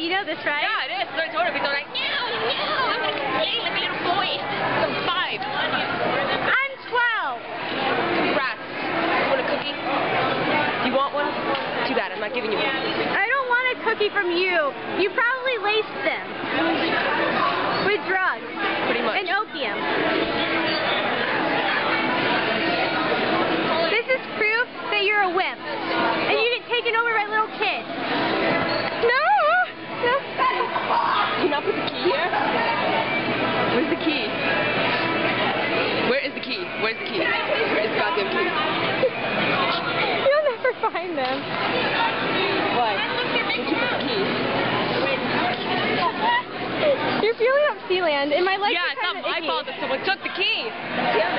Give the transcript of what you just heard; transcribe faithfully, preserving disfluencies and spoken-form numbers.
You know this, right? Yeah, it is. So I told her, but they're like, no, no, I'm going to play the little boy. I'm five. I'm twelve. Congrats. You want a cookie? Do you want one? Too bad, I'm not giving you one. I don't want a cookie from you. You probably laced them with drugs. Pretty much. And opium. This is proof that you're a wimp. And you get taken over by little kids. No! Can you not put the key here? Where's the key? Where is the key? Where's the key? Where is the goddamn key? You'll never find them. Why? Where'd you put the key? You're feeling up Sealand. In my life, Yeah, it's not my fault that someone took the key.